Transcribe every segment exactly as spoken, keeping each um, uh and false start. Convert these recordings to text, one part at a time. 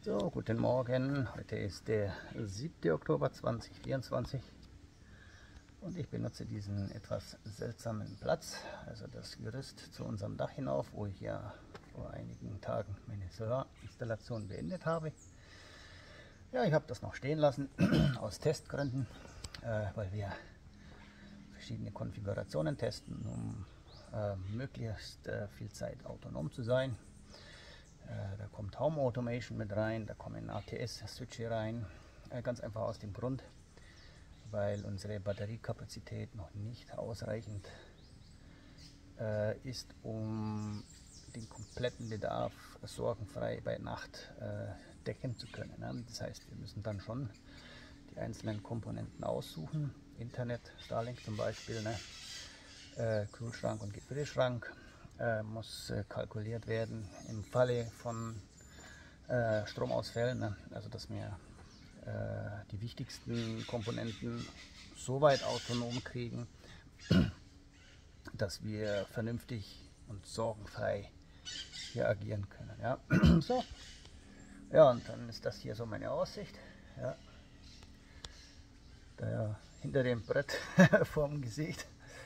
So, guten Morgen. Heute ist der siebte Oktober zweitausendvierundzwanzig und ich benutze diesen etwas seltsamen Platz, also das Gerüst zu unserem Dach hinauf, wo ich ja vor einigen Tagen meine Solarinstallation beendet habe. Ja, ich habe das noch stehen lassen aus Testgründen, äh, weil wir verschiedene Konfigurationen testen, um äh, möglichst äh, viel Zeit autonom zu sein. Da kommt Home Automation mit rein, da kommen A T S-Switche rein, ganz einfach aus dem Grund, weil unsere Batteriekapazität noch nicht ausreichend äh, ist, um den kompletten Bedarf sorgenfrei bei Nacht äh, decken zu können. Ne? Das heißt, wir müssen dann schon die einzelnen Komponenten aussuchen, Internet, Starlink zum Beispiel, ne? äh, Kühlschrank und Gefrierschrank. Äh, muss äh, kalkuliert werden im Falle von äh, Stromausfällen, ne? Also dass wir äh, die wichtigsten Komponenten so weit autonom kriegen, dass wir vernünftig und sorgenfrei hier agieren können. Ja, so. Ja, und dann ist das hier so meine Aussicht. Ja. Da hinter dem Brett vorm Gesicht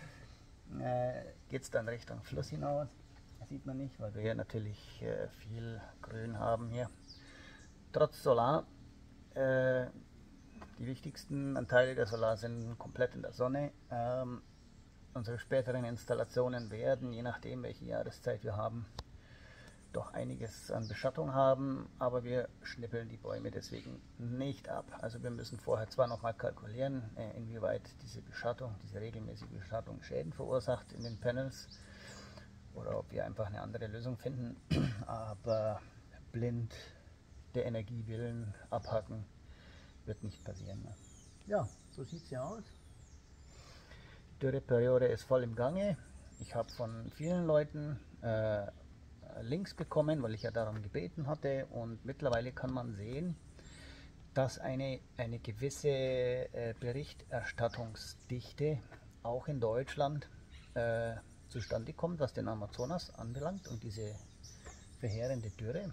Äh, geht es dann Richtung Fluss hinaus. Das sieht man nicht, weil wir hier natürlich äh, viel Grün haben hier. Trotz Solar, äh, die wichtigsten Anteile der Solar sind komplett in der Sonne. Ähm, unsere späteren Installationen werden, je nachdem welche Jahreszeit wir haben, doch einiges an Beschattung haben, aber wir schnippeln die Bäume deswegen nicht ab. Also wir müssen vorher zwar noch mal kalkulieren, äh, inwieweit diese Beschattung, diese regelmäßige Beschattung Schäden verursacht in den Panels oder ob wir einfach eine andere Lösung finden, aber blind der Energie willen abhacken wird nicht passieren. Ne? Ja, so sieht es ja aus. Die Dürreperiode ist voll im Gange. Ich habe von vielen Leuten äh, Links bekommen, weil ich ja darum gebeten hatte, und mittlerweile kann man sehen, dass eine, eine gewisse äh, Berichterstattungsdichte auch in Deutschland äh, zustande kommt, was den Amazonas anbelangt und diese verheerende Dürre.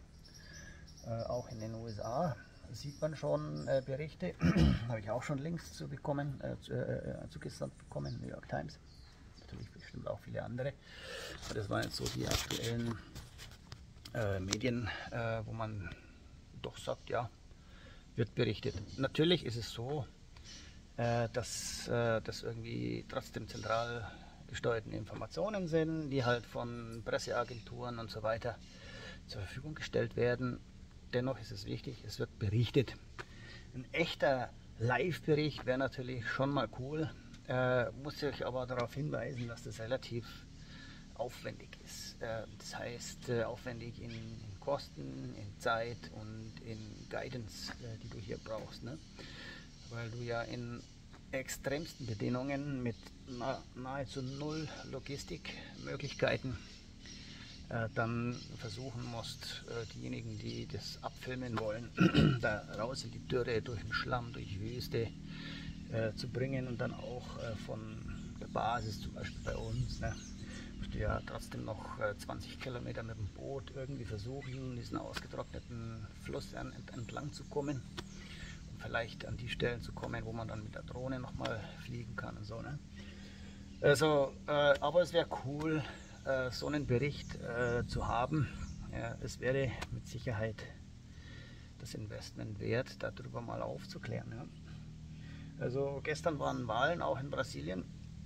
Äh, auch in den U S A sieht man schon äh, Berichte, habe ich auch schon Links zu bekommen, äh, zu, äh, zugesandt bekommen, New York Times. Natürlich bestimmt auch viele andere. Aber das waren jetzt so die aktuellen äh, Medien, äh, wo man doch sagt, ja, wird berichtet. Natürlich ist es so, äh, dass äh, das irgendwie trotzdem zentral gesteuerten Informationen sind, die halt von Presseagenturen und so weiter zur Verfügung gestellt werden. Dennoch ist es wichtig, es wird berichtet. Ein echter Live-Bericht wäre natürlich schon mal cool. Äh, muss ich aber darauf hinweisen, dass das relativ aufwendig ist. Äh, das heißt, äh, aufwendig in, in Kosten, in Zeit und in Guidance, äh, die du hier brauchst. Ne? Weil du ja in extremsten Bedingungen mit na, nahezu null Logistikmöglichkeiten äh, dann versuchen musst, äh, diejenigen, die das abfilmen wollen, da raus in die Dürre, durch den Schlamm, durch Wüste, zu bringen und dann auch äh, von der Basis, zum Beispiel bei uns, ne, musst du ja trotzdem noch äh, zwanzig Kilometer mit dem Boot irgendwie versuchen, diesen ausgetrockneten Fluss ent entlang zu kommen und vielleicht an die Stellen zu kommen, wo man dann mit der Drohne nochmal fliegen kann und so. Ne? Also, äh, aber es wäre cool, äh, so einen Bericht äh, zu haben. Ja, es wäre mit Sicherheit das Investment wert, darüber mal aufzuklären. Ja? Also gestern waren Wahlen auch in Brasilien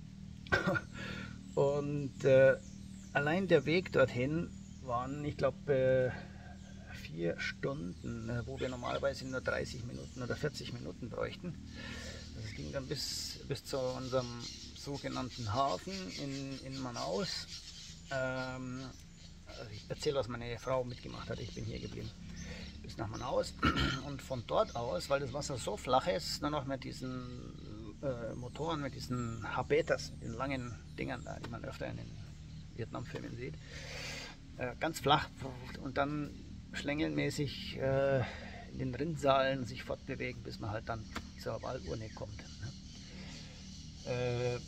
und äh, allein der Weg dorthin waren, ich glaube, äh, vier Stunden, äh, wo wir normalerweise nur dreißig Minuten oder vierzig Minuten bräuchten. Das ging dann bis, bis zu unserem sogenannten Hafen in, in Manaus. Ähm, also ich erzähle, was meine Frau mitgemacht hat, ich bin hier geblieben. Bis nach Manaus und von dort aus, weil das Wasser so flach ist, nur noch mit diesen äh, Motoren, mit diesen Habetas, mit den langen Dingern da, die man öfter in den Vietnam-Filmen sieht, äh, ganz flach und dann schlängelmäßig äh, in den Rinnsalen sich fortbewegen, bis man halt dann zur Waldurne kommt. Ne? Äh,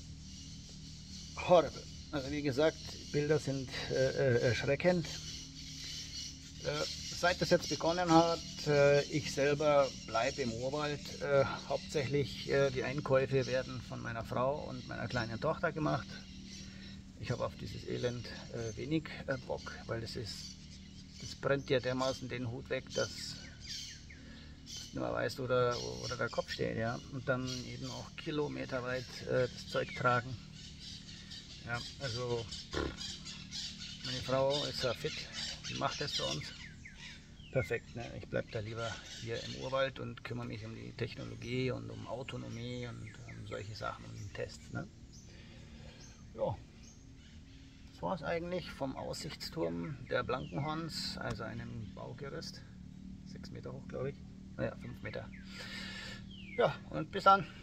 horrible. Also wie gesagt, Bilder sind äh, äh, erschreckend. Äh, seit das jetzt begonnen hat, äh, ich selber bleibe im Urwald. Äh, hauptsächlich äh, die Einkäufe werden von meiner Frau und meiner kleinen Tochter gemacht. Ich habe auf dieses Elend äh, wenig äh, Bock, weil das ist, das brennt dir dermaßen den Hut weg, dass du mal weißt, wo der, wo der Kopf steht, ja. Und dann eben auch kilometerweit äh, das Zeug tragen. Ja, also meine Frau ist ja fit, die macht das für uns. Perfekt, ne? Ich bleibe da lieber hier im Urwald und kümmere mich um die Technologie und um Autonomie und um solche Sachen und um Tests. Ne? Ja, das war es eigentlich vom Aussichtsturm der Blankenhorns, also einem Baugerüst. sechs Meter hoch, glaube ich. Naja, fünf Meter. Ja, und bis dann.